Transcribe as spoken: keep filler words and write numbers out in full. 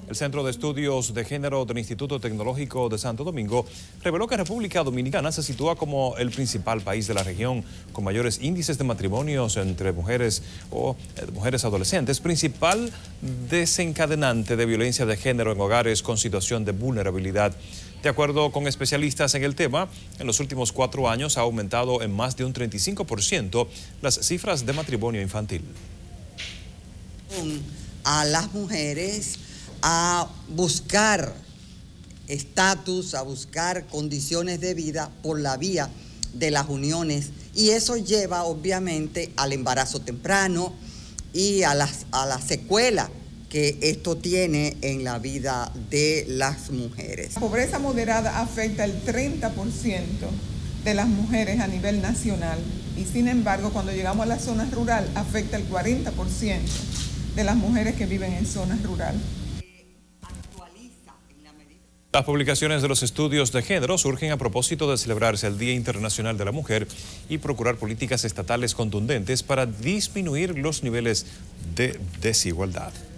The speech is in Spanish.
El Centro de Estudios de Género del Instituto Tecnológico de Santo Domingo reveló que República Dominicana se sitúa como el principal país de la región con mayores índices de matrimonios entre mujeres o eh, mujeres adolescentes, principal desencadenante de violencia de género en hogares con situación de vulnerabilidad. De acuerdo con especialistas en el tema, en los últimos cuatro años ha aumentado en más de un treinta y cinco por ciento las cifras de matrimonio infantil. A las mujeres a buscar estatus, a buscar condiciones de vida por la vía de las uniones, y eso lleva obviamente al embarazo temprano y a las, a la secuela que esto tiene en la vida de las mujeres. La pobreza moderada afecta el treinta por ciento de las mujeres a nivel nacional y sin embargo cuando llegamos a la zona rural afecta el cuarenta por ciento de las mujeres que viven en zonas rurales. Las publicaciones de los estudios de género surgen a propósito de celebrarse el Día Internacional de la Mujer y procurar políticas estatales contundentes para disminuir los niveles de desigualdad.